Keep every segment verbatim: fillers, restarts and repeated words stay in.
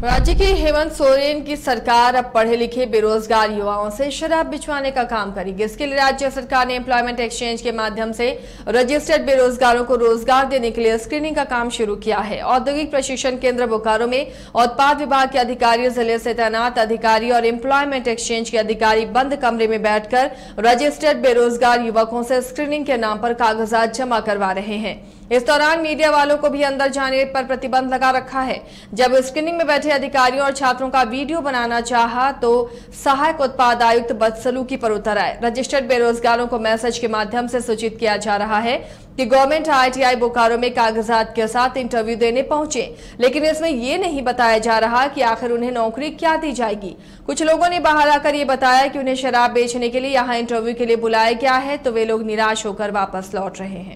राज्य के हेमंत सोरेन की सरकार अब पढ़े लिखे बेरोजगार युवाओं से शराब बिचवाने का काम करेगी। इसके लिए राज्य सरकार ने एम्प्लॉयमेंट एक्सचेंज के माध्यम से रजिस्टर्ड बेरोजगारों को रोजगार देने के लिए स्क्रीनिंग का काम शुरू किया है। औद्योगिक प्रशिक्षण केंद्र बोकारो में उत्पाद विभाग के अधिकारी, जिले से तैनात अधिकारी और एम्प्लॉयमेंट एक्सचेंज के अधिकारी बंद कमरे में बैठकर रजिस्टर्ड बेरोजगार युवकों से स्क्रीनिंग के नाम पर कागजात जमा करवा रहे हैं। इस दौरान मीडिया वालों को भी अंदर जाने पर प्रतिबंध लगा रखा है। जब स्क्रीनिंग में बैठे अधिकारियों और छात्रों का वीडियो बनाना चाहा तो सहायक उत्पाद आयुक्त बदसलूकी पर उतर आए। रजिस्टर्ड बेरोजगारों को मैसेज के माध्यम से सूचित किया जा रहा है कि government I T I Bokaro में कागजात के साथ इंटरव्यू देने पहुंचे, लेकिन इसमें यह नहीं बताया जा रहा कि आखिर उन्हें नौकरी क्या दी जाएगी। कुछ लोगों ने बाहर आकर ये बताया कि उन्हें शराब बेचने के लिए यहाँ इंटरव्यू के लिए बुलाया गया है, तो वे लोग निराश होकर वापस लौट रहे हैं।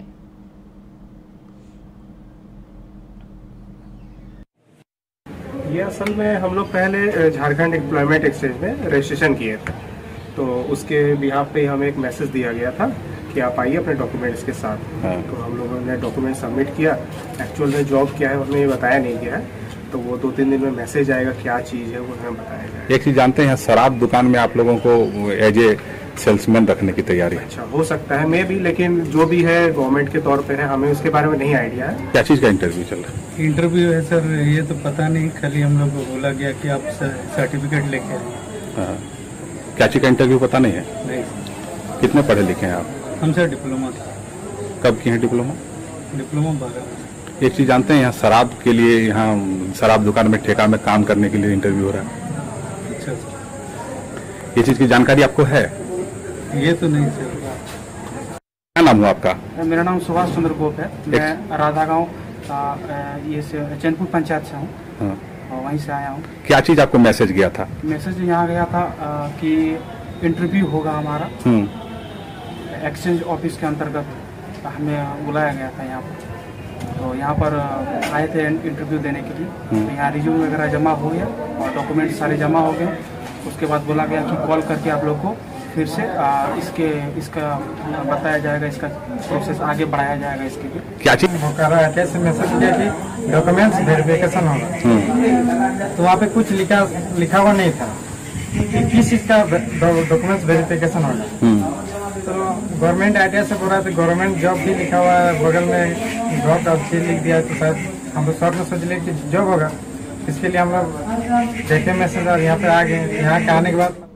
ये असल में हम लोग पहले झारखंड एम्प्लॉयमेंट एक्सचेंज में रजिस्ट्रेशन किए थे, तो उसके बिहाफ पे हमें एक मैसेज दिया गया था कि आप आइए अपने डॉक्यूमेंट्स के साथ। हाँ। तो हम लोगों ने डॉक्यूमेंट सबमिट किया। एक्चुअल में जॉब क्या है उसमें ये बताया नहीं गया है, तो वो दो तीन दिन में मैसेज आएगा क्या चीज़ है वो हमें बताया जाएगा। एक चीज़ जानते हैं, शराब दुकान में आप लोगों को एज ए सेल्समैन रखने की तैयारी? अच्छा, हो सकता है, मैं भी, लेकिन जो भी है गवर्नमेंट के तौर पे है, हमें उसके बारे में नहीं आइडिया है। क्या चीज़ का इंटरव्यू चल रहा है? इंटरव्यू है सर, ये तो पता नहीं, खाली हम लोग को बोला गया कि आप सर्टिफिकेट लेके आइए। हाँ, क्या चीज़ का इंटरव्यू पता नहीं है? नहीं। कितने पढ़े लिखे हैं आप? हम सर डिप्लोमा। कब किए हैं डिप्लोमा? डिप्लोमा बारह। एक चीज़ जानते हैं, यहाँ शराब के लिए, यहाँ शराब दुकान में ठेका में काम करने के लिए इंटरव्यू हो रहा है। अच्छा सर, ये चीज़ की जानकारी आपको है? ये तो नहीं सर। क्या नाम हुआ आपका? मेरा नाम सुभाष चंद्र गोप है। मैं राधा गाँव ये चैनपुर पंचायत से हूँ। हाँ। और वहीं से आया हूँ। क्या चीज़ आपको मैसेज गया था? मैसेज यहाँ गया था आ, कि इंटरव्यू होगा हमारा एक्सचेंज ऑफिस के अंतर्गत। हमें बुलाया गया था यहाँ पर, तो यहाँ पर आए थे इंटरव्यू देने के लिए। तो यहाँ रिज्यूम वगैरह जमा हो गया और डॉक्यूमेंट सारे जमा हो गए। उसके बाद बोला गया कि कॉल करके आप लोग को फिर से आ, इसके इसका बताया जाएगा, इसका प्रोसेस आगे बढ़ाया जाएगा। इसके लिए क्या चीज़ बोकारो एड्रेस से मैसेज किया कि डॉक्यूमेंट्स वेरिफिकेशन होगा, तो वहाँ पे कुछ लिखा लिखा हुआ नहीं था कि किस चीज़ का डॉक्यूमेंट्स वेरिफिकेशन होगा। तो गवर्नमेंट एड्रेस से बोल रहा है, तो गवर्नमेंट जॉब भी लिखा हुआ है, बगल में जॉब अच्छी लिख दिया, तो शायद हम लोग शॉर्ट में सोच लिया कि जॉब होगा। इसके लिए हम लोग देखे मैसेज और यहाँ पे आ गए। यहाँ के आने के बाद